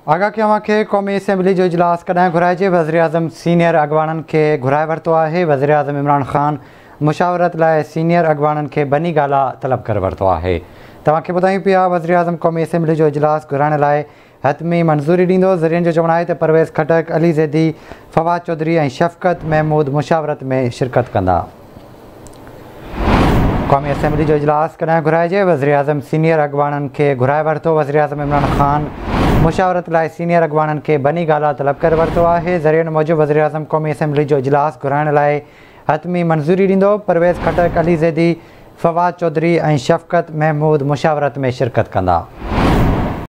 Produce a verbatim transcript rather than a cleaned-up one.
आगाह कयां कि क़ौमी असेंबली जो इजलास कॾहिं घुराइजे। वज़ीर आज़म सीनियर अॻवाननि खे घुराए वरितो आहे। वज़ीर आज़म इमरान ख़ान मुशावरत लाइ सीनियर अॻवाननि खे बनी ॻाल्हा तलब करे वरितो आहे। तव्हांखे ॿुधायूं पिया वज़ीर आज़म क़ौमी असेंबली जो इजलास घुराइण लाइ हतमी मंज़ूरी ॾींदो। ज़रियनि जो चवणु आहे त परवेज़ खटक, अली ज़ैदी, फवाद चौधरी ऐं शफ़क़त महमूद मुशावरत में शिरकत कंदा। क़ौमी असेंबली जो इजलास कॾहिं घुराइजे। वज़ीर आज़म सीनियर अॻवाननि खे घुराए वरितो। वज़ीर आज़म इमरान ख़ान मुशावरत लाइ सीनियर अॻवाननि खे बनी ॻाल्हा तलब करे वरितो आहे। ज़रियनि मूजिबि वज़ीर आज़म क़ौमी असेंबली जो इजलास घुराइण लाइ हतमी मंज़ूरी ॾींदो। परवेज़ खटक, अली ज़ैदी, फवाद चौधरी ऐं शफ़क़त महमूद मुशावरत में शिरकत कंदा।